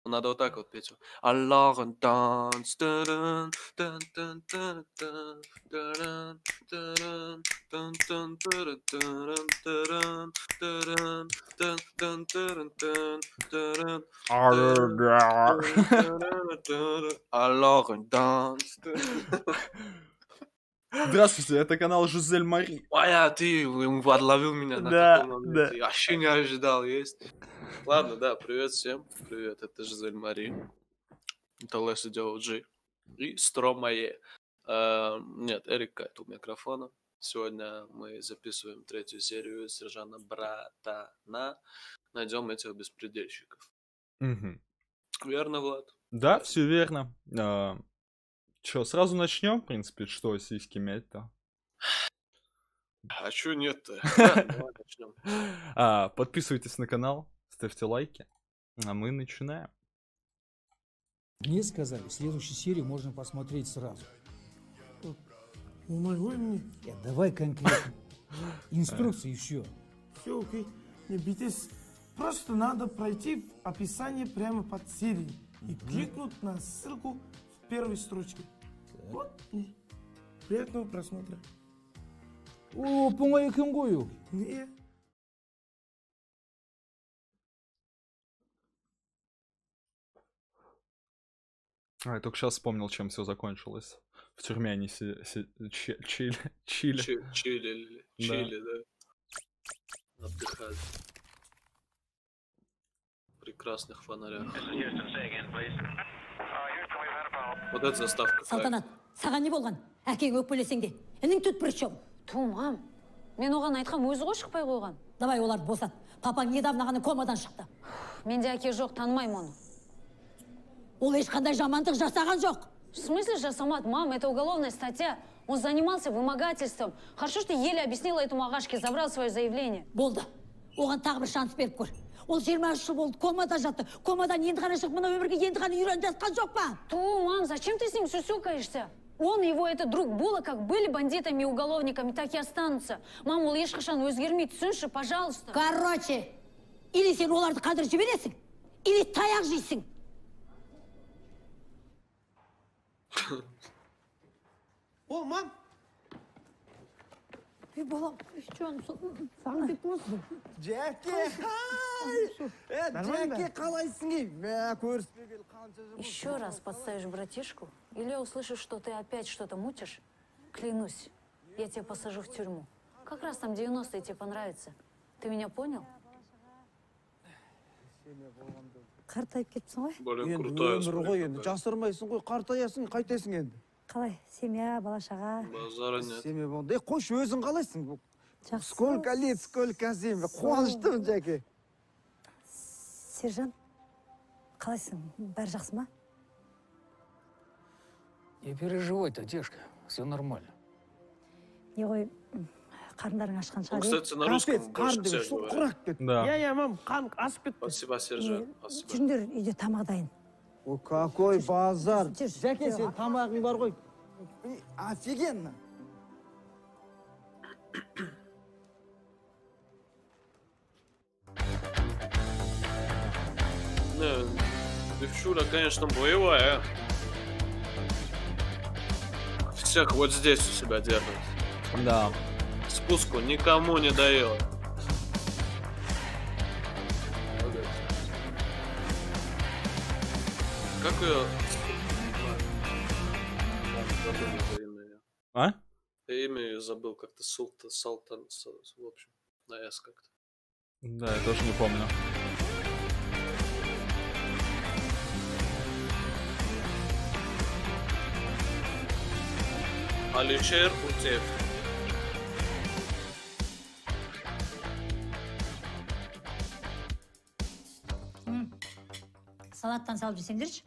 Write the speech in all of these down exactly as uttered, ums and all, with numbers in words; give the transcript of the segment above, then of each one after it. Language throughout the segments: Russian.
Надо вот так вот петь. Аллахын данс. Аллахын данс. Здравствуйте, это канал Жизель Мари. А, ты подловил меня на Да, таком моменте. да. Я вообще не ожидал, есть. Ладно, да, привет всем. Привет, это Жизель Мари. Это Лесли Джи. И Стромае. А, нет, Эрик Кайт у микрофона. Сегодня мы записываем третью серию Сержана Братана. Найдем этих беспредельщиков. Мгм. Верно, Влад? Да, все верно. А, Че, сразу начнем, в принципе, что сиськи мять-то? А чё нет-то? Да, давай начнем. А, Подписывайтесь на канал, ставьте лайки, а мы начинаем. Мне сказали, следующую серию можно посмотреть сразу. Ну, могу мне. Э, давай конкретно. Инструкции еще. Все окей. Не бийтесь. Просто надо пройти в описание прямо под серией и кликнуть на ссылку в первой строчке. Вот. И приятного просмотра. О, помоги кенгою. Не. А, я только сейчас вспомнил, чем все закончилось. В тюрьме они си- си- чи- чили. Чили. Чи- Чили, Да. чили, да. Отдыхали. В прекрасных фонарях. Вот эта заставка. Салтанат, саған не болған? Әкең өкпелесең де. Інің түт бір чом. Тумам, мен оған айтқам, өзі ғой шықпай қойған. Давай оларды босат. Папаң недавно ғана комадан шықты. Менде әке жоқ, танымаймын оны. Ол ешқандай жамандық жасаған жоқ. В смысле жасамады, мам, это уголовная статья. Он занимался вымогательством. Хорошо, что еле объяснила этому ағашке, забрал свое заявление. Болды. Оған тағы бір шанс беріп көр. Ол жиырма үш жыл болды комада жатты. Комадан енді ғана шығып, мына өмірге енді ғана үйреніп жатқан жоқ па? Ту, мам, зачем ты с ним сюсюкаешься? Он и его этот друг Була как были бандитами и уголовниками, так и останутся. Мам, ол ешқашан өзгермейді, түсінші, пожалуйста. Короче, или сен оларды қадір жібересің, или таяқ жейсің. О, мам! Ей, балам, жаным, саған деп тұрмысың. Джеки, хай! Э, Джеки, қалайсың ей? Мә, көріспегел қанша жыл. Еще раз подставишь братишку, или я услышу, что ты опять что-то мутишь, клянусь, я тебя посажу в тюрьму. Как раз там девяностые тебе понравится. Ты меня понял? Қартайып кетсің ғой? Более Енді крутая өмір ғой, енді история. жасырмайсың ғой, қартаясың, қайтасың енді. Қалай, семья, бала-шаға? Базара нет. Семья болғанда, е, қойшы өзің қалайсың? Жақсы. Сколько лет, сколько семья? Қуаныштымын, Джеки. Сержан, қалайсың? Бәрі жақсы ма? Не переживай-то, девушка, все нормально. Не ғой, қарындарың ашқан Он, шығар. кстати, на Капец, русском больше қарын всех деген, говорит. құрақ кетті. Да. Я, я, мам, қан асып кетті. Спасибо, Сержан. Спасибо. Жүріңдер, үйде тамақ дайын. О, какой базар. Жүр, Джеки, жүр. сен тамағың бар ғой. И, офигенно. Не, девчуля, конечно, боевая. Всех вот здесь у себя держит. Да. Спуску никому не дает. Как ее... Забыл это имя её. А? Я имя ее забыл, как-то Султан, Салтан, в общем, на С как-то. Да, я тоже не помню. Алишер Утев. Салаттан салып жесеңдерші.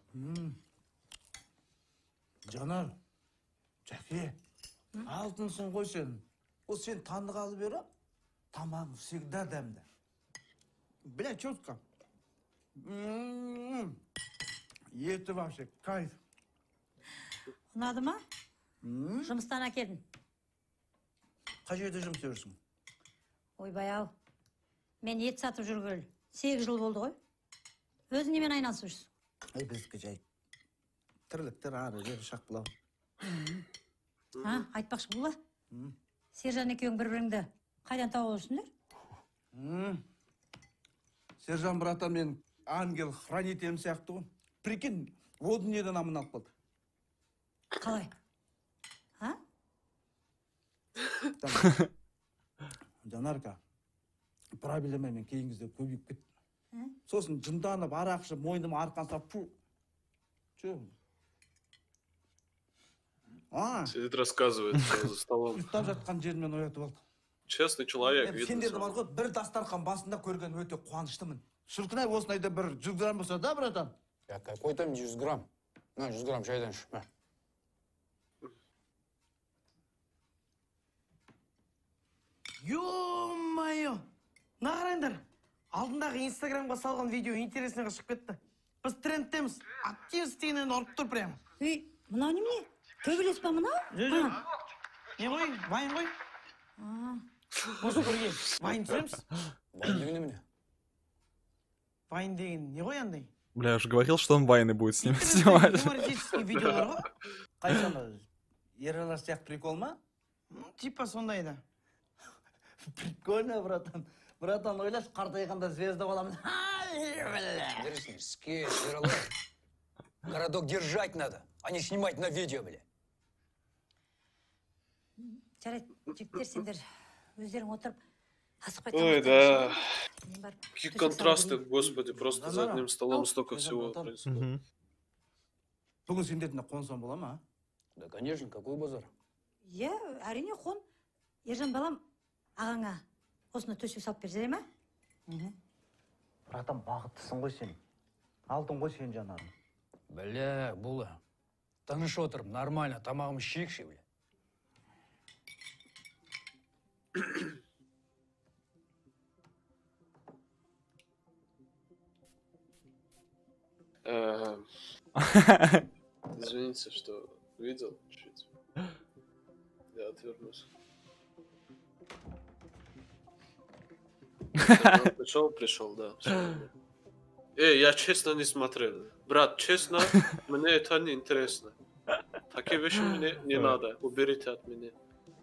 Жанар, Джеки, алтынсың ғой сен. Ол сен танығалы бері, тамағың всегда дәмді. Бля, четко. М-м-м. Еті вообще, кайф. Ұнады ма? Жұмыстан әкелдім. Қай жерде жұмыс істеп жүрсің? Ойбай ау, мен ет сатып жүргелі сегіз жыл болды ғой. Өзің немен айналысып жүрсің? Ай, біздікі жай. Тірліктер ары жер шақпылау. А, айтпақшы бұла. Сержан екеуің бір-біріңді қайдан тауып алыпсыңдар? Сержан братан мен ангел-хранителем сияқты ғой. Прикинь, о дүниеден аман алып қалды. Қалай? А? Жанарка, проблема мен кейінгізде көбейіп кетті. Сосын жынданып, арақшы, мойным арқанса, пу. Че? А, Сидит, рассказывает всё за столом. ұйықтап жатқан жермен оятып алды. Честный человек, видно. Сендерді бар сразу. ғой, бір дастархан басында көрген өте қуаныштымын. Шіркінай осынайда бір жүз грамм болса, да, братан? Я какой там жүз грамм? На, жүз грамм шайдан іш. На. Ё-майо! На қараңдар. Алдындағы инстаграмға салған видео интересныйға шығып кетті. Біз трендтеміз. Активстігінен ұрып тұр прям. Үй, мынау немене? Төбелес па мынау? Жо-жо. Не ғой? Вайн ғой? Осы бірге. Вайн түсіреміз? Вайн дегені міне. Вайн деген не ғой андай? Бля, я же говорил, что он вайны будет с ним снимать. Юмористический видеолар ғой? Қайсаны, ералар сияқты прикол ма? Типа сондай да. Прикольно, братан. Братан, ойлаш, қартайғанда звезда боламын. Дересің, скетч, ералар. Городок держать надо, а не снимать на видео, бля. Жарайды, жігіттер сендер өздерің отырып асықпай Ой, тамақтаныңыздар. да. Мен барып Какие төсек салып контрасты, алайын. господи, просто за одним столом столько всего Братан. происходит. Мгм. Бүгін сендердің қонсан бола ма? Да, конечно, какой базар? Иә, әрине хон. Ержан балам, ағаңа осыны төсек салып бер, жарай ма? Братан, бақыттысың ғой сен. Алдың ғой сен жанарың. Бля, Була. Тыныш отырып, нормально, тамағым ішейікші, бля. Э, Извините, что видел чуть. Я отвернусь. Он Пришел, пришел, да. всё нормально. Эй, я честно не смотрел. Брат, честно, мне это не интересно. Такие вещи мне не надо. Уберите от меня.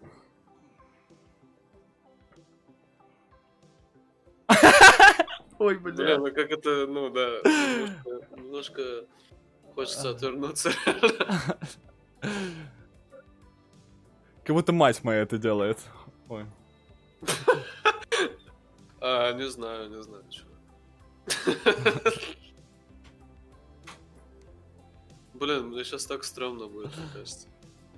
Ой, Бля, ну как это, ну да, немножко, немножко хочется отвернуться. Как будто мать моя это делает. Ой. А, не знаю, не знаю, чего. Блин, мне сейчас так стрёмно будет, мне кажется.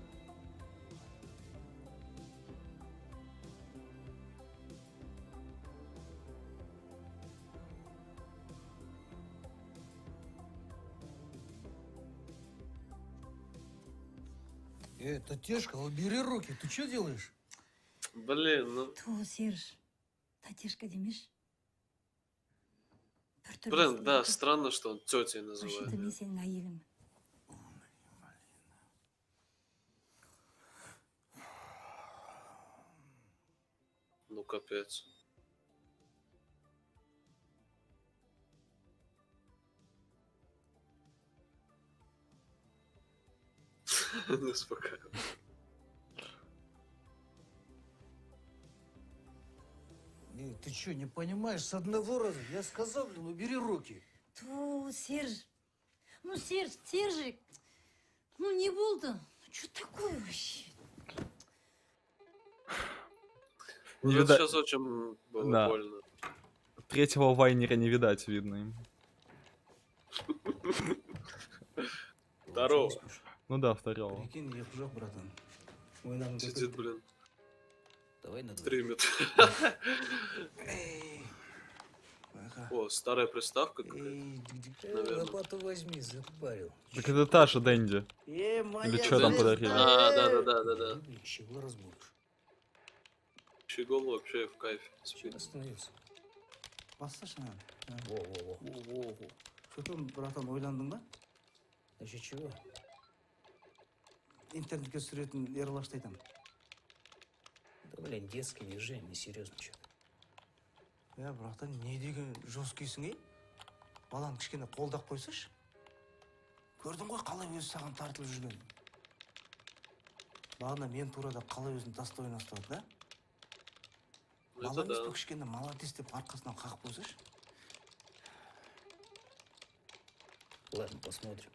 Э, Татешка, убери руки, ты что делаешь? Блин, ну... Ту, Серж, татешка демеш. Бір Блин, төбелеске да, кетіп, странно, что он тетей вообще-то называет. мен сенің әйеліңмін. Ну, капец. Не успокаивай. Э, ты что, не понимаешь, с одного раза? Я сказал, блин, убери руки. Ту, Серж. Ну, Серж, Сержик. Ну, не болды. Что такое вообще? Вот видать- сейчас очень было Да. больно. Третьего вайнера не видать, видно им. Здорово. Ну да, второго. Прикинь, я жоқ, братан. Ойланып Сидит, блин, Давай на два. стримит. Эй, ага. О, старая приставка какая-то. Эй, дик-дик. Наверное. Лопату возьми, запарил. Так это та же Дэнди. Э, моя Или чё там звезда. подарили? А, да-да-да-да-да. Блин, щегла разбудишь. Щегол вообще в кайфе. Чем спит. остановился? Послушай, надо. Во-во-во. Во-во-во. Что там, братан, ойландың ба? Значит, чего? Интернетке түсіретін Ерлашты айтам. Да, блин, детский, не жень, не серьезно что-то. Я, братан, не деген жесткийсің, ей? Баланы кішкене қолдап қойсаш. Көрдің ғой қалай өзі саған тартылып жүрген. Бағана мен турада қалай өзін достойно ұстады, да? Бала емес пе кішкене молодец деп арқасынан қағып қойсайшы. Ладно, посмотрим.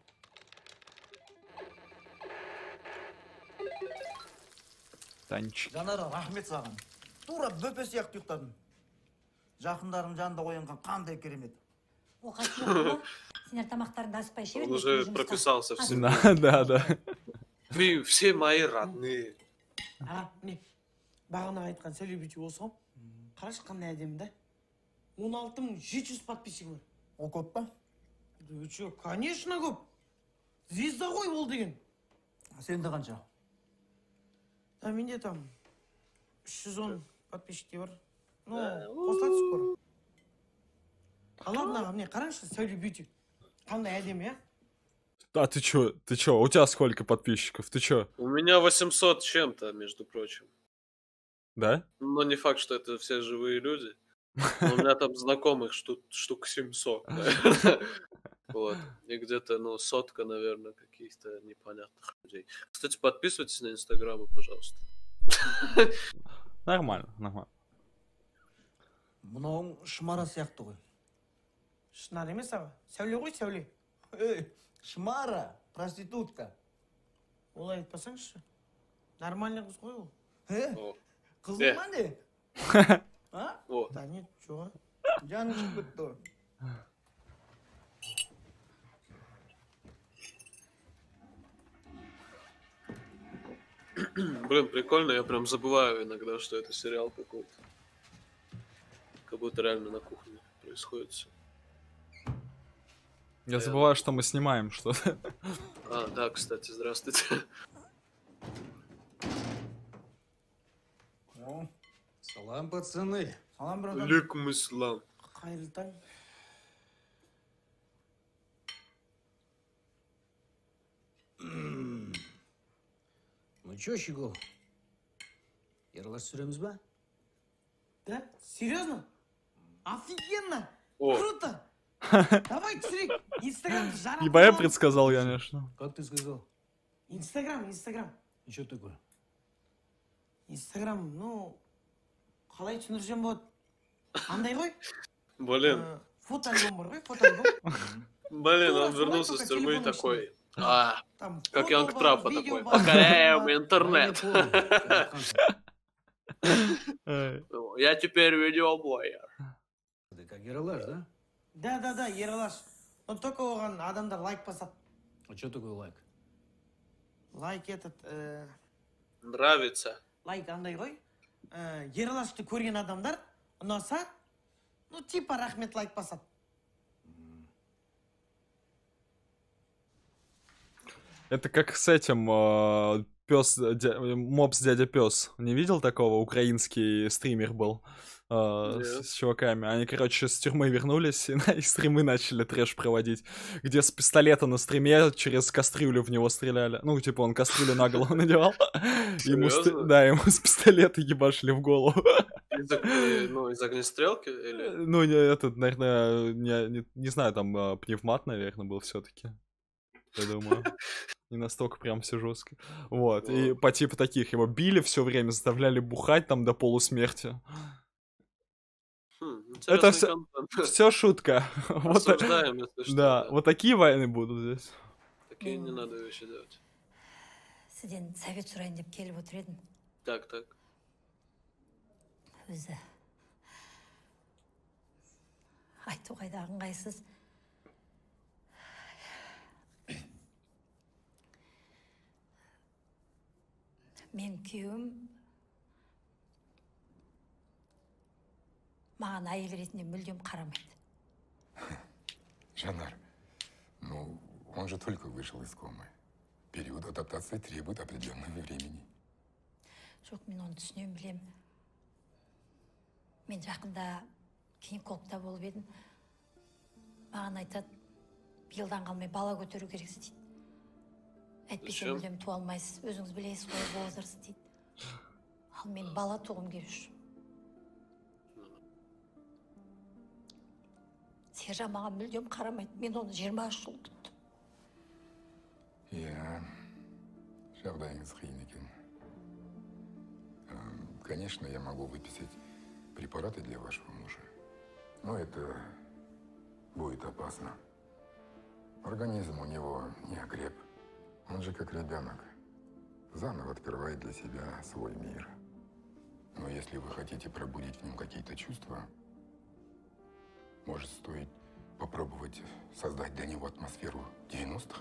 Танчик. Жанара, рахмет саған. Тура бөпе сияқты ұйықтадым. Жақындарым жанында оянған қандай керемет. Оқасы жоқ, сендер тамақтарыңды аспай іше Он беріңдер, уже жұмысқа. прописался в себе. Да, да, да. Вы все мои родные. А, міне, бағана айтқан селебрити осы ғой. Қарашы қандай әдемі да. он алты мың жеті жүз подписчигі бар. О көп па? Вы чё, конечно көп. Звезда ғой ол деген. Сенде қанша? Да, менде там үш жүз он подписчиктер бар. Ну, қосылады скоро. А ладно, мне қараңшы, селебрити. Қандай әдемі, а? А ты чё, ты чё, у тебя сколько подписчиков, ты чё? У меня восемьсот чем-то, между прочим. Да? Но не факт, что это все живые люди. Но у меня там знакомых штук, штук семьсот. Вот. И где-то, ну, сотка, наверное, каких-то непонятных людей. Кстати, подписывайтесь на инстаграмы, пожалуйста. Нормально, нормально. Мынауың шымара сияқты ғой. Шынар емес аға. Сәуле ғой, сәуле. Эй, шымара, проститутка. Олай айтпасаңызшы. Нормальный қыз ғой ол. Э, О. қызың ма не? А? О, Да нет, жоға. Жаның шығып кетті ғой. блин, прикольно, я прям забываю иногда, что это сериал какой-то. Как будто реально на кухне происходит все. Я забываю, что мы снимаем что-то. А, да, кстати, здравствуйте. О, Салам, пацаны. салам, братан. Алейкум ислам. Қайырлы таң. Ну чё, Щегол? Ералаш сүреміз ба? Да? Серьезно? Офигенно! О. Круто! Давай түсірейік. Инстаграм жарап. Ибо я предсказал, конечно. Как ты сказал? Инстаграм, Инстаграм. И что такое? Инстаграм, ну, қалай түсіндірсем болады? Андай ғой? Блин, Э, Фотоальбом бар ғой, фотоальбом. блин, Тура он солай, вернулся только с тюрьмы телефон такой. А, Там как фото Янг бар, Трапа видео такой. бар, Покоряем бар. интернет. Эй. Я теперь видеоблогер. Ты как Ералаш, да? Да, да, да, Ералаш. Но только оған адамдар лайк басады. А что такое лайк? Лайк этот, э, Нравится. лайк андай ғой. Э, Ералашты көрген адамдар ұнаса, ну, типа рахмет лайк басады. Это как с этим э, пес, дя- мопс дядя пес. Не видел такого? Украинский стример был э, с, Нет. с чуваками. Они, короче, с тюрьмы вернулись и, на- и стримы начали трэш проводить, где с пистолета на стриме через кастрюлю в него стреляли. Ну, типа он кастрюлю на голову надевал. Ему ст- Серьезно? Да, ему с пистолета ебашили в голову. Из, ог- э, ну, из огнестрелки или... Ну, не, этот, наверное, не, не, не знаю, там э, пневмат, наверное, был все-таки. Я думаю. Не настолько прям все жестко. Вот. И Вот. по типу таких его били все время, заставляли бухать там до полусмерти. Хм, Это интересный всё- контент. Все шутка. Вот, та- Осуждаем, если что. да, да. вот такие войны будут здесь. Такие не надо вещи делать. Сізден совет сұрайын деп келіп отыр едім. Так, так. Өзі айту қайда ыңғайсыз. Мен күйеуім маған әйел ретінде мүлдем қарамайды. Жанар, ну, он же только вышел из комы. Период адаптации требует определенного времени. Жоқ, мен оны түсінем, білем. Мен жақында гинекологта болып едім. Маған айтады, биылдан қалмай бала көтеру керексіз дейді. Әйтпесе Зачем? мүлдем туа алмайсыз, өзіңіз білесіз ғой, возраст дейді. Ал мен бала туғым келуші. Сержан маған мүлдем қарамайды. Мен оны жиырма үш жыл күттім. жағдайыңыз қиын екен. Конечно, я могу выписать препараты для вашего мужа, но это будет опасно. Организм у него не окреп. Он же как ребенок. Заново открывает для себя свой мир. Но если вы хотите пробудить в нем какие-то чувства, может, стоит попробовать создать для него атмосферу девяностых?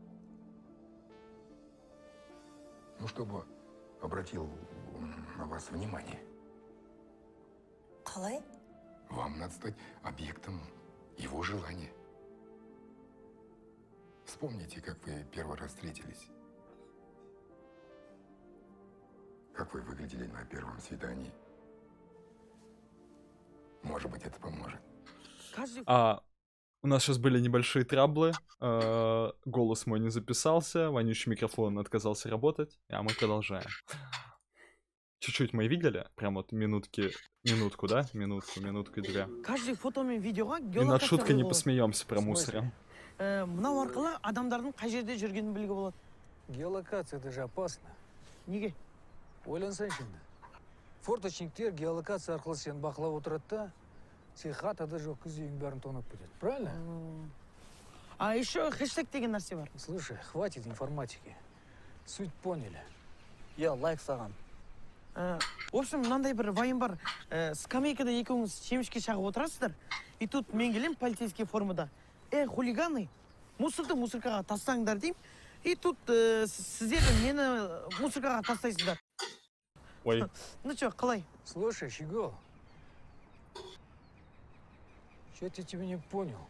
Ну, чтобы обратил на вас внимание. Қалай? Вам надо стать объектом его желания. Вспомните, как вы первый раз встретились. Как вы выглядели на первом свидании. Может быть, это поможет. А у нас сейчас были небольшие траблы. э, Голос мой не записался, вонючий микрофон отказался работать, а мы продолжаем. Чуть-чуть мы видели, прям вот минутки, минутку, да? Минутку, минутку, две. Каждый фото мен видеоға И над шуткой не посмеемся про мусора. Мынау арқылы адамдардың қай жерде жүргенін білуге болады. Геолокация, это же опасно. Неге? Ойлансайшы енді. Форточниктер геолокация арқылы сені бақылап отырады да, сен хатада жоқ күз үйің бәрін тонап кетеді. Правильно? А еще хэштег деген нәрсе бар. Слушай, хватит информатики. Суть поняли. Я лайк саған. В общем, мынандай бір вайым бар. Скамейкада екеуіңіз шемішке шағып отырасыздар. И тут мен келем полицейский формада. Эй, хулиганы, мусорды мусоркаға тастаңдар дейм. И тут сіздер мені мусоркаға тастайсыздар. Ой. Ну что, қалай? Слушай, Щегол, что-то я тебя не понял.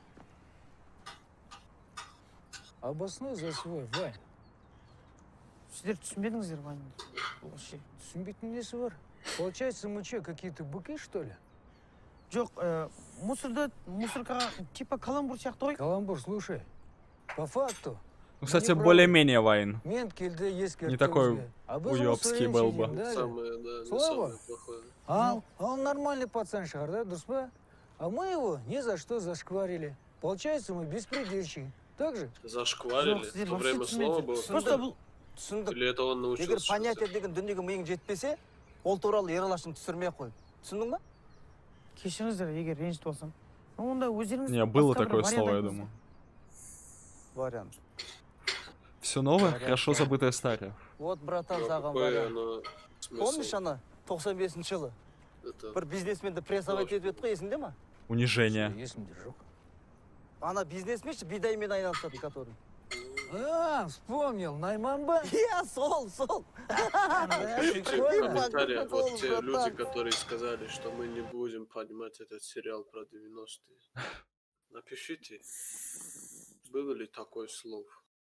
Обоснуй за свой, Вань. Сіздер түсінбедіңіздер, Вань. Вообще. Түсінбейтін несі бар? Получается, мы что, какие-то быки, что ли? Жоқ, мусорды мусоркаға типа каламбур сияқты ғой. Каламбур, слушай, по факту. Ну, кстати, более-менее Вайн. Мент келді, ескертті. Не такой уёбский был бы. Самое, да, не Слава? самое плохое. А, а он нормальный пацан, Шахар, да, дұрыс па? А мы его ни за что зашкварили. Получается, мы беспредельщики. Так же? Зашкварили? Жоқ, сіздер В то время вообще слова түсінбедіңіздер. было. Просто бұл Түсіндік. Или это он Егер научился? понятие деген дүниеге миың жетпесе, ол туралы ералашың түсірмей ақ қой. Түсіндің ба? кешіріңіздер, егер ренжітіп болсам. Онда өздеріңіз Не, было басқа бір такое вариант слово, я айтыңыздар. думаю. Вариант. Все новое, хорошо забытое старое. Вот, братан, А саған какой вариант. оно Помнишь, смысл? ана тоқсан бесінші жылы Это бір бизнесменді прессовать етіп еді ғой, есіңде ма? Унижение. Есімде жоқ. Ана бизнесменші бидаймен айналысатын, который. А, вспомнил, Найманба? Иә, сол, сол. Пишите в Прикольно. комментариях вот те Братан. люди, которые сказали, что мы не будем понимать этот сериал про девяностые. Напишите, было ли такое слово.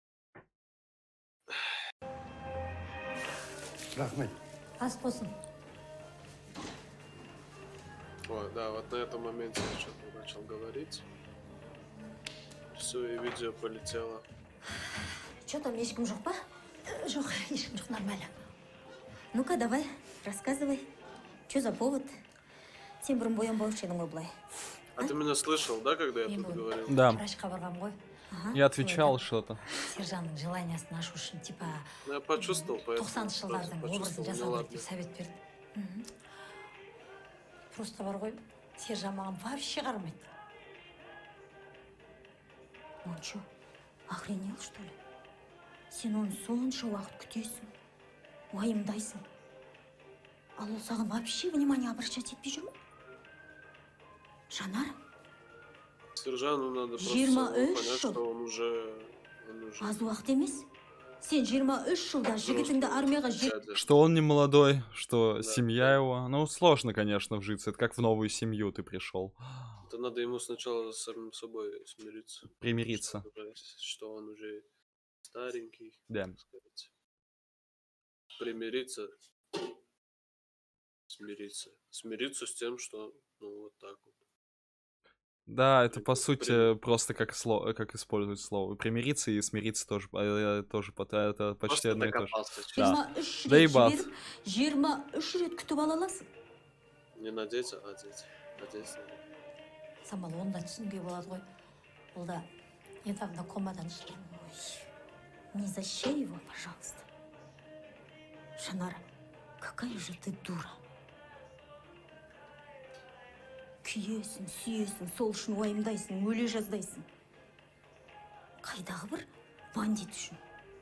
Рахмет. Ас болсын. Ой, да, вот на этом моменте я что-то начал говорить. Все, и видео полетело. Че там, ешкім жоқ па? Жоқ, ешкім жоқ, нормально. Ну-ка, давай, рассказывай. Че за повод? Сен бұрын боянбаушы едің ғой былай. А ты меня слышал, да, когда я Мен тут бүгін говорил? Да. врачқа барғам ғой. Ага. Я отвечал что-то. Сержанның желаниясын ашу үшін, типа, Ну, я почувствовал, поэтому тоқсаныншы жылдардың просто образын почувствовал, ну жасау керек ладно. деп совет берді. Мгм. Просто бар ғой, сержан маған вообще қарамайды. Он че, охренел, что ли? Сен оны сонша уақыт күтесің, уайымдайсың. Ал ол саған вообще внимание обращать етпей жүр ме? Жанар, Сержану надо просто жиырма самому үш понять, жыл. что он уже... Он уже... аз уақыт емес. Сен жиырма үш жылда жігітіңді армияға жер... дядя. Что он не молодой, что Да, семья да. его. Ну, сложно, конечно, вжиться. Это как в новую семью ты пришел. Это надо ему сначала с самим собой смириться. Примириться. Что, что он уже старенький, Да. так сказать. Примириться. Смириться. Смириться с тем, что, ну, вот так вот. Да, это по Примириться. сути просто как слово, как использовать слово. Примириться и смириться тоже, э, тоже по- это почти Просто одно и то же. докопался. честно. Да. жиырма үш Да и рет бас. жіберіп, жиырма үш рет күтіп ала аласың. Не надеть, а одеть. Одеть надо. Самал, оны да түсінуге болады ғой. Ол да недавно комадан шықты. Ой, не защищай его, пожалуйста. Жанара, какая же ты дура. Күйесің, сүйесің, сол үшін уайымдайсың, өле жаздайсың. Қайдағы бір бандит үшін.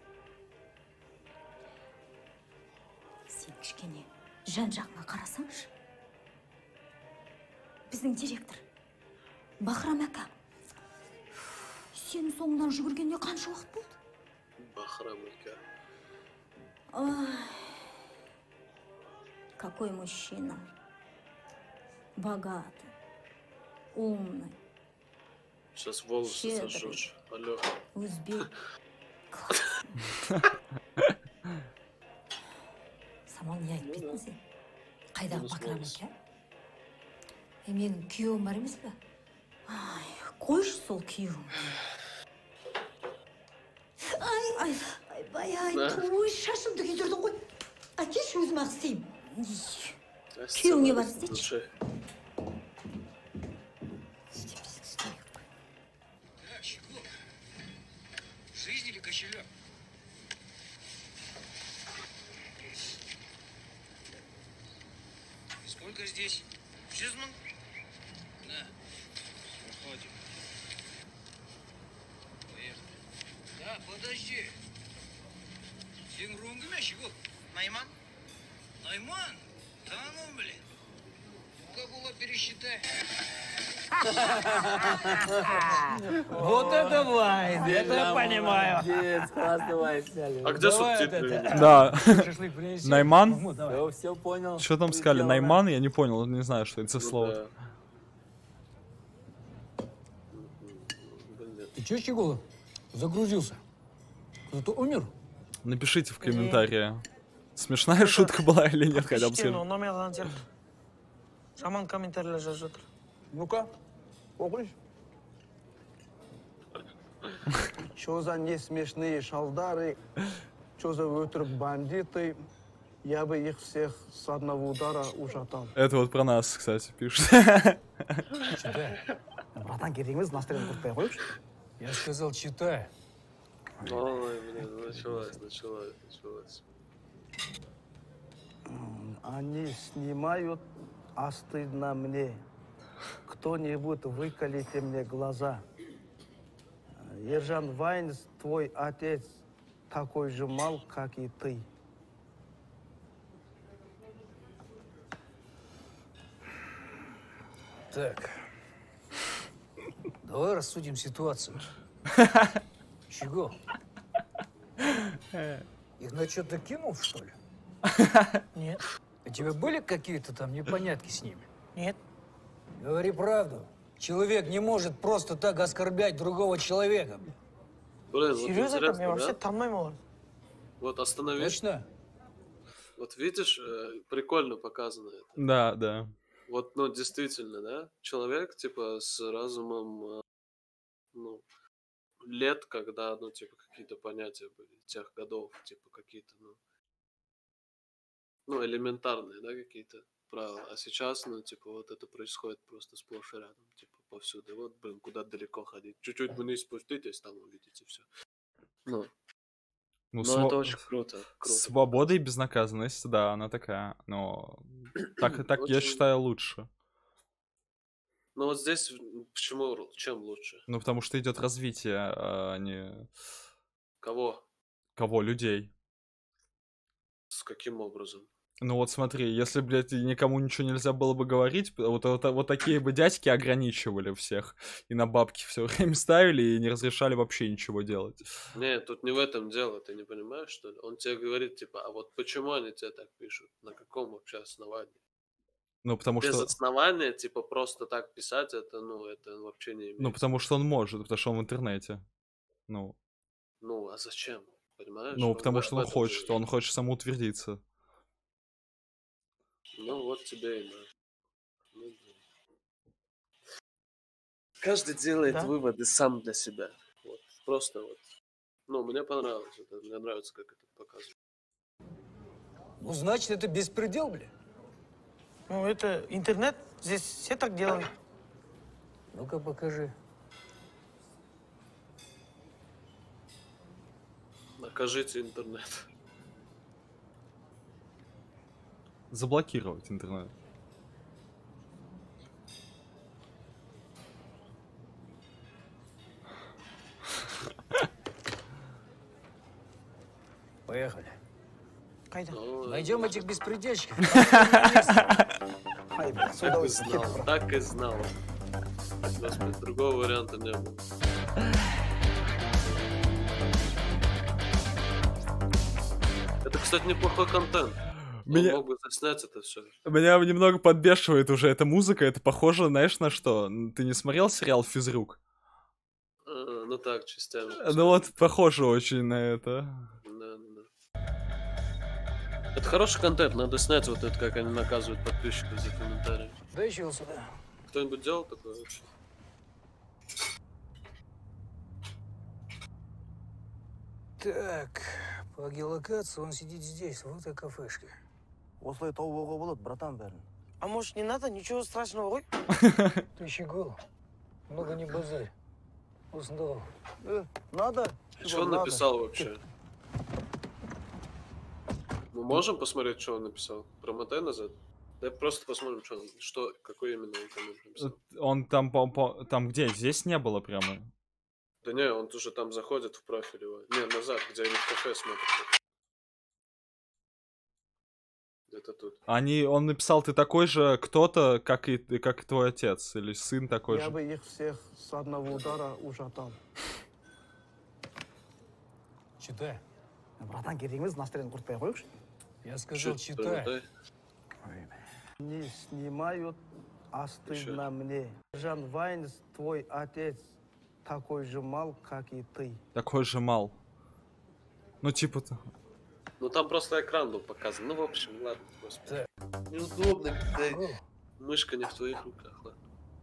Сен кішкене жан жағына қарасаңшы. Біздің директор, Бахрам әка, сенің соңынан жүгіргенде қанша уақыт болды? Бахрам әка. Ой, какой мужчина. Богатый, умный. Сейчас волосы щедрый, сожжешь. Алло. Узбек. Самал не айтып кеттің сен? Қайдағы Бахрам әка? Е, менің күйеуім бар емес пе? Ай, қойшы сол күйеуім. Ай, ай, ай, ай, ой, шашымды күйдірдің ғой. Әкеш, өзім ақ істеймін. Күйеуіңе бар істейші. Жизнь или кошелек? Сколько здесь? Жизман? Да. Выходим. Поехали. Да, подожди. Сен руңғы ме, Шигул? Найман? Найман? Да ну, блин. Ну-ка было пересчитай. Вот это вайс, это я понимаю. А где субтитры? Да. Шашлык принеси. Найман? Все, все понял. Что там сказали? Найман? Я не понял, не знаю, что это за слово. Ты чё, Щеголов? Загрузился? Кто-то умер? Напишите в комментарии, смешная шутка была или нет, хотя бы скажите. Жаман комментарийлер жазып жатыр. Ну-ка, оқыш. Что за не смешные шалдары, что за өтірік бандиты, я бы их всех с одного удара ужатал. Это вот про нас, кстати, пишет. Братан, керегіміз настроение құртпай қойыпшы. Я сказал, читай. Ой, блин, началось, началось, началось. Они снимают, а стыдно мне. Кто-нибудь выколите мне глаза. Ержан Вайнс, твой отец, такой же мал, как и ты. Так. Давай рассудим ситуацию. Чего? Их на что-то кинул, что ли? Нет. У тебя были какие-то там непонятки с ними? Нет. Говори правду. Человек не может просто так оскорблять другого человека. Блин, вот Серьезно, интересно, я вообще да? танымаймын оларды. Вот остановись. Точно? Вот видишь, э, прикольно показано это. Да, да. Вот, ну, действительно, да? Человек, типа, с разумом, э, ну, лет, когда, ну, типа, какие-то понятия были, тех годов, типа, какие-то, ну, ну, элементарные, да, какие-то правила. А сейчас, ну, типа, вот это происходит просто сплошь и рядом, типа, повсюду. Вот, блин, куда далеко ходить. Чуть-чуть вниз спуститесь, там увидите все. Ну, Ну, ну сво- это очень круто. круто. Свобода и безнаказанность, да, она такая. Но так, так я Очень- считаю лучше. Ну, вот здесь, м, почему, ру- чем лучше? Ну, потому что идет развитие, а не Кого? кого, людей. С каким образом? Ну вот смотри, если, блядь, никому ничего нельзя было бы говорить, вот, вот, вот такие бы дядьки ограничивали всех. И на бабки все время ставили и не разрешали вообще ничего делать. Не, тут не в этом дело, ты не понимаешь, что ли? Он тебе говорит, типа, а вот почему они тебе так пишут? На каком вообще основании? Ну, потому Без что... основания, типа, просто так писать, это, ну, это вообще не имеет. Ну, потому что он может, потому что он в интернете. Ну, Ну, а зачем? Понимаешь? ну Вот потому в- что в он этом хочет, же- он хочет самоутвердиться. Ну, вот тебе и на. Ну, блин. Каждый делает Да? выводы сам для себя. Вот. Просто вот. Ну, мне понравилось это. Мне нравится, как это показывают. Ну, значит, это беспредел, бля. Ну, это интернет, здесь все так делают. Ну-ка, покажи. Накажите интернет. заблокировать интернет. Поехали. Ну, Найдем этих беспредельщиков. Так и знал, так и знал. Господи, другого варианта не было. Это, кстати, неплохой контент. Меня... Он мог бы заснять это все. Меня немного подбешивает уже эта музыка. Это похоже, знаешь, на что? Ты не смотрел сериал «Физрук»? А, ну так, частями. Ну вот, похоже очень на это. Да, да, да. Это хороший контент, надо снять вот это, как они наказывают подписчиков за комментарии. Да еще сюда. Кто-нибудь делал такое вообще? Так, по геолокации он сидит здесь, в этой кафешке. Осылай тауға болады, братан бәрін. А может не надо? Ничего страшного, ой? Ты щегол. Много не базарь. Узнал. Э, надо? Что он написал вообще? Мы можем посмотреть, что он написал? Промотай назад. Да просто посмотрим, что он, что, какой именно он там написал. Он там, по, по, там где? Здесь не было прямо. Да не, он уже там заходит в профиль его. Не, назад, где они в кафе смотрят. Где-то тут. Они, он написал, ты такой же кто-то, как и, как и твой отец, или сын такой Я же. бы их всех с одного удара ужатал. Читай. Братан, керек емес, настроение құртпай қойықшы. Я сказал, читай. Не снимают, а стыдно мне. Жан Вайнс, твой отец, такой же мал, как и ты. Такой же мал. Ну, типа-то. Ну там просто экран был показан. Ну, в общем, ладно, господи. Неудобно, когда мышка не в твоих руках, ладно.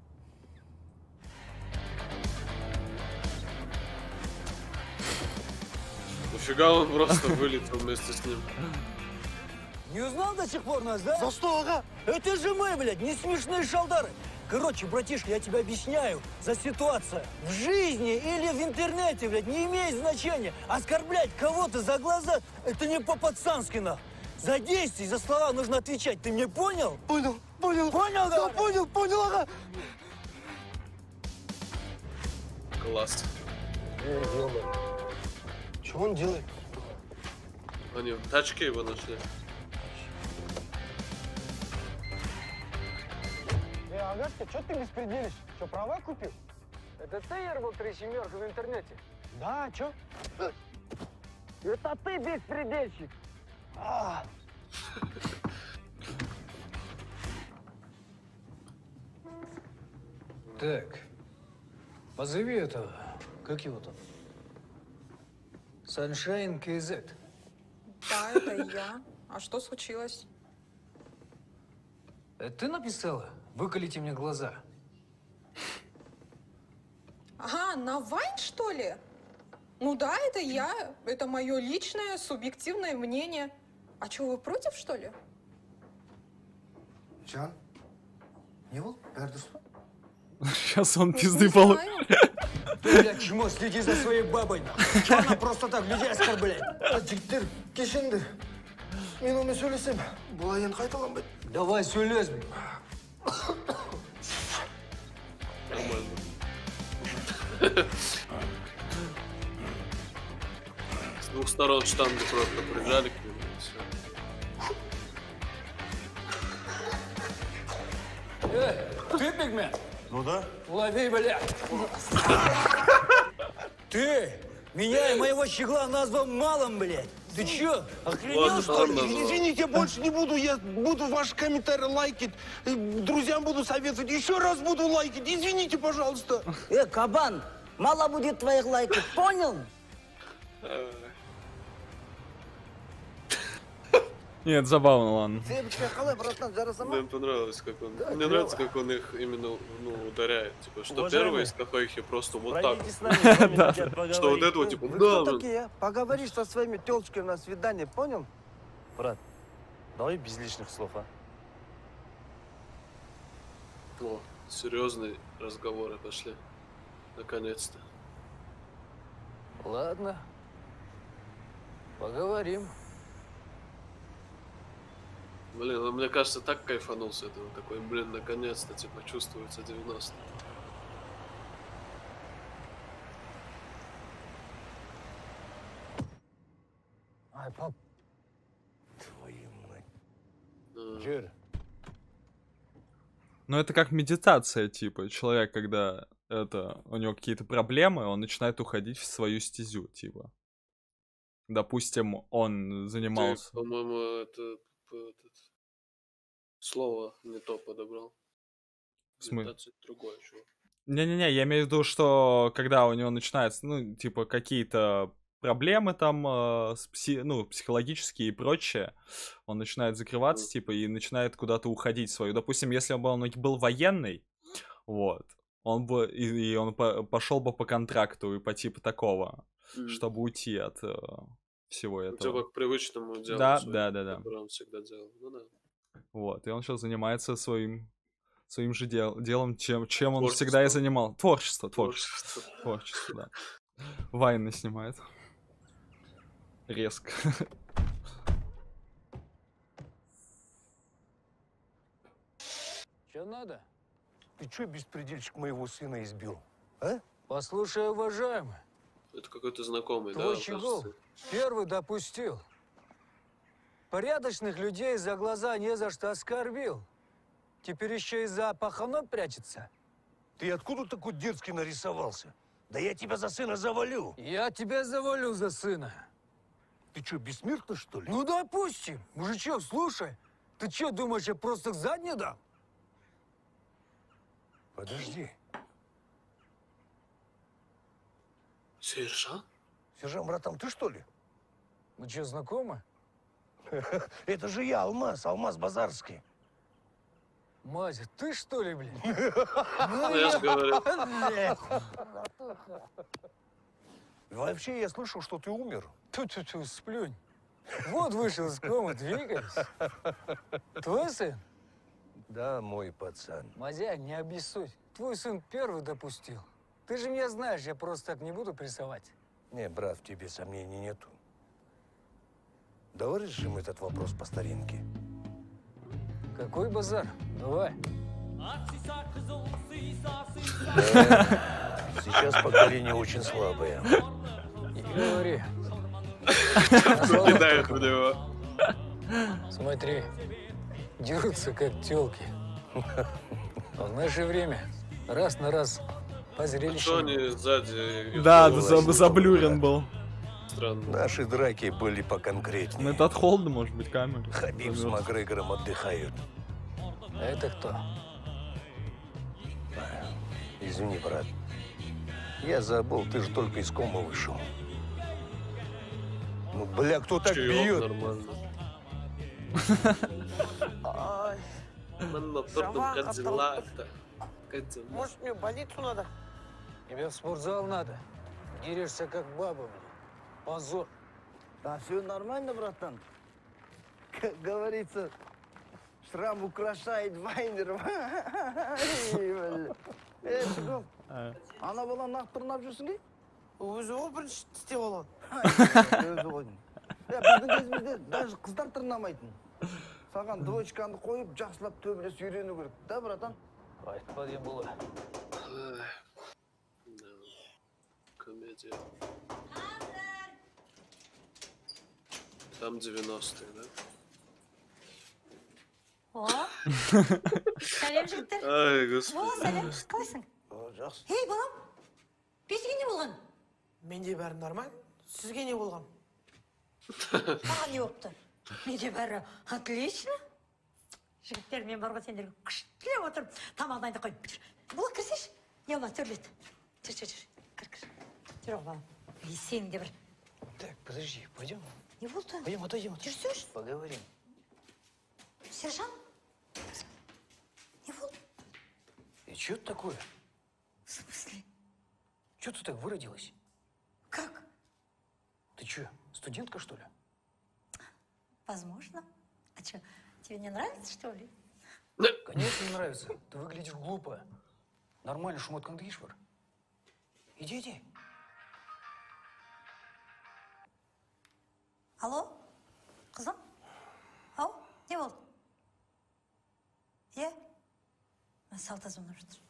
Нафига он просто вылетел вместе с ним? Не узнал до сих пор нас, да? За что, ага? Это же мы, блядь, не смешные шалдары. Короче, братишка, я тебе объясняю, за ситуацию в жизни или в интернете, блядь, не имеет значения. Оскорблять кого-то за глаза, это не по-пацански, на. За действия, за слова нужно отвечать. Ты мне понял? Понял, понял. Понял, да? Понял, понял, ага. Класс. Эй, ёбаный. Что он делает? Они в тачке его нашли. Эй, Агатка, что ты беспределишь? Что, права купил? Это ты ербал три семерки в интернете? Да, а чё? Это ты беспредельщик. А. Так, позови этого, как его там? Sunshine кей зет. Да, это я. А что случилось? Это ты написала? Выколите мне глаза. Ага, на Вайн, что ли? Ну да, это я. Это мое личное, субъективное мнение. А что, вы против, что ли? Can, не был? Пердус. Сейчас он Ну, пизды не получит. знаю. Ты, блядь, чмо, следи за своей бабой. Что она просто так людей оскорбляет? Жігіттер, кешіңдер. Мен онымен сөйлесем, бұлай енді қайталанбайды. Давай, сөйлес. Нормально. С двух сторон штанги просто прижали к нему и все. Эй, ты пигмент? Ну да. Лови, блядь. Ты меня и моего щегла назвал малым, блядь. Ты чё, охренел, Ладно, что ли? ладно. Извините, больше не буду. Я буду ваши комментарии лайкать. э, Друзьям буду советовать. Еще раз буду лайкать. Извините, пожалуйста. Э, кабан, мало будет твоих лайков, понял? Нет, забавно, ладно. Цепочка, халай, братан, зараз Мне понравилось, как он. Да, Мне клёво. нравится, как он их именно ну, ударяет. Типа, что Уважаемый, первый из кахайхи просто вот так. пройдите с нами, с вами хотят поговорить. Что вот этого, типа, Вы да, кто блин. такие, а? Поговоришь со своими телочками на свидание, понял? Брат, давай без лишних слов, а? О, серьезные разговоры пошли. Наконец-то. Ладно, поговорим. Блин, ну, мне кажется, так кайфанул с этого. Такой, блин, наконец-то, типа, чувствуется девяностые. Ай, пап. Твою мать. Жир. Ну, это как медитация, типа. Человек, когда это, у него какие-то проблемы, он начинает уходить в свою стезю, типа. Допустим, он занимался... Ты, по-моему, это, этот, слово не то подобрал. Смы... Медитация другое, чувак. Не-не-не, я имею в виду, что когда у него начинаются, ну, типа, какие-то проблемы там, э, с пси... ну, психологические и прочее, он начинает закрываться, mm. типа, и начинает куда-то уходить в свою. Допустим, если бы он был военный, вот, он бы, и, и он по пошел бы по контракту и по типу такого, mm. чтобы уйти от э, всего этого. Типа к привычному делу. Да, своему, да, да, да. Который он всегда делал. Ну да. Вот, и он сейчас занимается своим... своим же дел, делом, чем, чем он всегда и занимал. Творчество, творчество. Творчество, творчество, да. Вайны снимает. Резко. Что надо? Ты чё, беспредельщик, моего сына избил? А? Послушай, уважаемый. Это какой-то знакомый, Твой да? щегол первый допустил. Порядочных людей за глаза не за что оскорбил. Теперь еще и за паханом прячется. Ты откуда такой дерзкий нарисовался? Да я тебя за сына завалю. Я тебя завалю за сына. Ты что, бессмертный, что ли? Ну, допустим. Мужичок, слушай. Ты что, думаешь, я просто заднюю дам? Подожди. Сержант? Сержант, братан, ты что ли? Мы что, знакомы? Это же я, Алмаз, Алмаз Базарский. Мазя, ты что ли, блин? Ну, я же говорю. Вообще, я слышал, что ты умер. Ту-ту-ту, сплюнь. Вот вышел из комы, двигайся. Твой сын? Да, мой пацан. Мазя, не обессудь. Твой сын первый допустил. Ты же меня знаешь, я просто так не буду прессовать. Не, брат, в тебе сомнений нету. Давай решим этот вопрос по старинке. Какой базар? Давай. Сейчас поколение очень слабое. Не говори. Кидают в него. Смотри, дерутся как тёлки. А в наше время раз на раз по зрелищу. Что они сзади? Да, заблюрен был. Странно. Наши драки были поконкретнее. Ну это от холода, может быть, камера. Хабиб с Макгрегором отдыхают. А это кто? Извини, брат. Я забыл, ты же только из комы вышел. Ну, бля, кто так Чаёк бьет? Нормально. Может, мне в больницу надо? Тебе в спортзал надо. Дерешься как баба, блин. Позор. Да все нормально, братан. Как говорится, шрам украшает вайнер. Эй, Шигом, ана бала нақ тырнап жүрсің бе? Өзі ғой бірінші істеп алған. Өзі ғой. Біздің кезімізде даже қыздар тырнамайтын. Саған двоечканы қойып, жақсылап төбелес үйрену керек, да, братан? Айтпа дем было. Комедия. Там девяностые, да? О, сәлем жігіттер. Ай, господи. О, сәлем, қалайсың? Жақсы. Ей, балам, бесіге не болған? Менде бәрі нормаль. Сізге не болған? Маған не болыпты? Менде бәрі отлично. Жігіттер, мен бар ғой сендерге күштілеп отырып, тамақ дайындап қойып бітір. Бұл кірсеш, не болмады, төрлет. Жүр, жүр, жүр. Кір, кір. Жүр, балам. И сен де бір. Так, подожди, пойдем. Не болды? Пойдем, отойдем. Жүрсеш? Поговорим. Сержант? Не болды? И что это такое? В смысле? Что ты так выродилась? Как? Ты что, студентка, что ли? Возможно. А что, тебе не нравится, что ли? Конечно, не нравится. Ты выглядишь глупо. Нормально шумоткан дейшвар. Иди, иди. Алло? Қызым? Ау, не болды? Е? Салта звонок жатыр.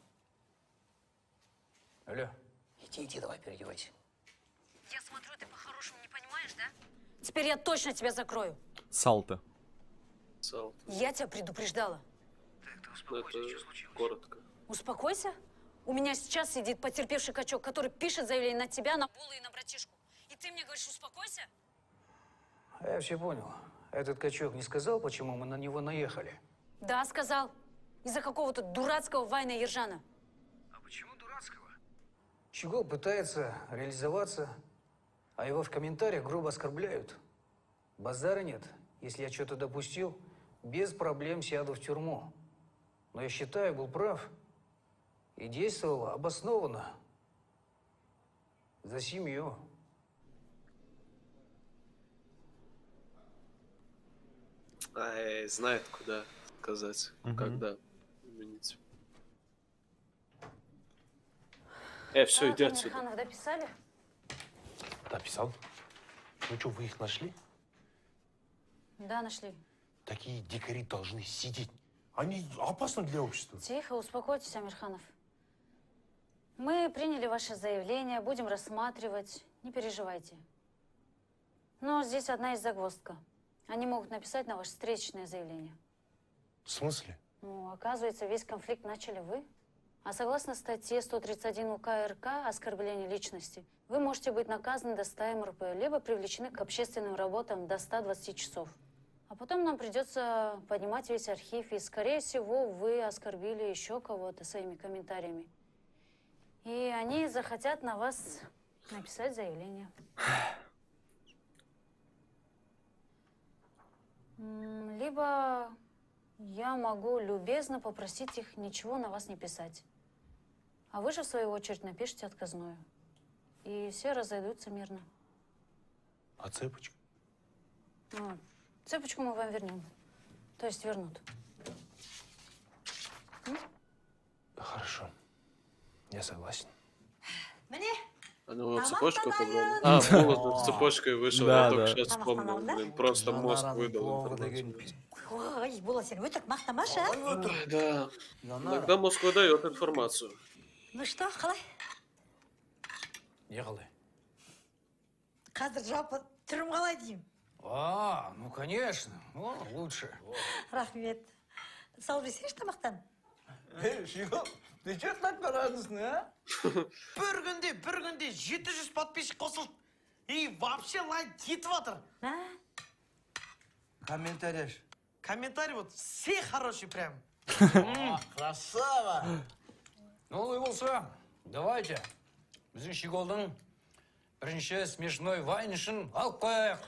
Алло. Иди, иди, давай, переодевайся. Я смотрю, ты по-хорошему не понимаешь, да? Теперь я точно тебя закрою. Салта. Салта. Я тебя предупреждала. Это коротко. Успокойся. У меня сейчас сидит потерпевший качок, который пишет заявление на тебя, на Булу и на братишку. И ты мне говоришь, успокойся? Я все понял. Этот качок не сказал, почему мы на него наехали? Да, сказал. Из-за какого-то дурацкого Вайна Ержана. А почему дурацкого? Щегол пытается реализоваться, а его в комментариях грубо оскорбляют. Базара нет. Если я что-то допустил, без проблем сяду в тюрьму. Но я считаю, был прав и действовал обоснованно. За семью. Ай, знает, куда сказать, Мгм. когда. Извините. Э, все, иди отсюда. Амирханов дописали? Написал. Ну что, вы их нашли? Да, нашли. Такие дикари должны сидеть. Они опасны для общества. Тихо, успокойтесь, Амирханов. Мы приняли ваше заявление, будем рассматривать. Не переживайте. Но здесь одна есть загвоздка. Они могут написать на ваше встречное заявление. В смысле? Ну, оказывается, весь конфликт начали вы. А согласно статье сто тридцать один УК РК «Оскорбление личности», вы можете быть наказаны до ста эм эр пэ, либо привлечены к общественным работам до ста двадцати часов. А потом нам придется поднимать весь архив, и, скорее всего, вы оскорбили еще кого-то своими комментариями. И они захотят на вас написать заявление. М, Либо я могу любезно попросить их ничего на вас не писать. А вы же, в свою очередь, напишите отказную. И все разойдутся мирно. А цепочка? Ну, цепочку мы вам вернем. То есть вернут. Хорошо. Я согласен. Мне? А ну вот Тамақ цепочку та побрали. дайын. А, повод с цепочкой вышел, Да, я только да. сейчас Тамақ та вспомнил. дайын, да? Блин, просто мозг Жанараның выдал пловы информацию. деген. Ой, Була, сен өтірік мақтамашы, а? Ой, да. Жанар, Иногда мозг выдает информацию. Ну что, қалай? Не қалай? Қазір жалпы түрім қалай деймін. А, ну конечно. О, лучше. Рахмет. Сал жесеңші тамақтан. Ей, Шиго, ты че так радостный, а? Бір күнде, бір күнде жеті жүз подписчик қосылды. И вообще лайк кетіп жатыр. А? Комментарий. Комментарий вот все хорошие прям. Красава! Ну, и болса, давайте. Біздің Щеголдың бірінші смешной вайнышын алып қояйық.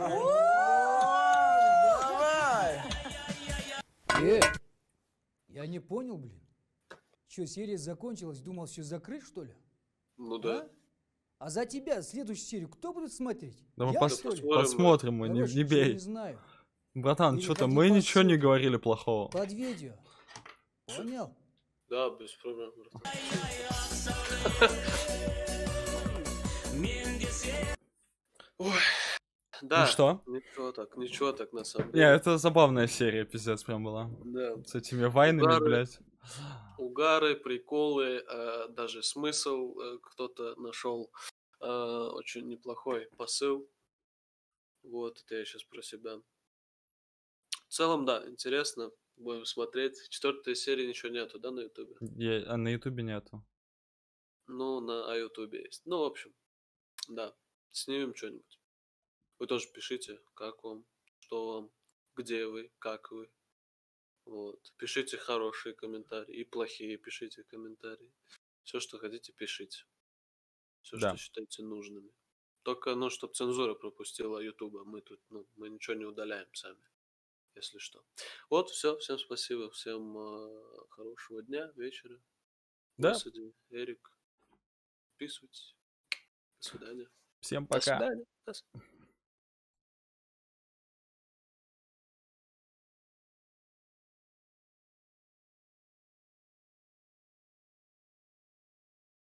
Давай! Э, я не понял, блин. Че, серия закончилась, думал, все закрыть, что ли? Ну да. А за тебя следующую серию кто будет смотреть? Да мы Я, пос- что ли? посмотрим. посмотрим, мы, не, Короче, не чё, бей. не знаю. Братан, Или что-то ходи мы под ничего не суд. говорили плохого. Под видео. Понял? Да, без проблем, братан. Ой, да. Ну что? Ничего так, ничего так на самом Не, деле. это забавная серия, пиздец, прям была. Да. С этими вайнами, Удары. блядь. Угары, приколы, э, даже смысл э, кто-то нашел. Э, очень неплохой посыл. Вот, это я сейчас про себя. В целом, да, интересно. Будем смотреть. Четвертой серии ничего нету, да, на ютубе? Е- А на ютубе нету. Ну, на ютубе есть. Ну, в общем, да. Снимем что-нибудь. Вы тоже пишите, как вам, что вам, где вы, как вы. Вот. Пишите хорошие комментарии и плохие пишите комментарии. Все, что хотите, пишите. Все, Да. что считаете нужными. Только, ну, чтобы цензура пропустила ютуба. Мы тут, ну, мы ничего не удаляем сами, если что. Вот, все. Всем спасибо. Всем э, хорошего дня, вечера. Да. Господи, Эрик. Подписывайтесь. До свидания. Всем До пока. свидания. До свидания.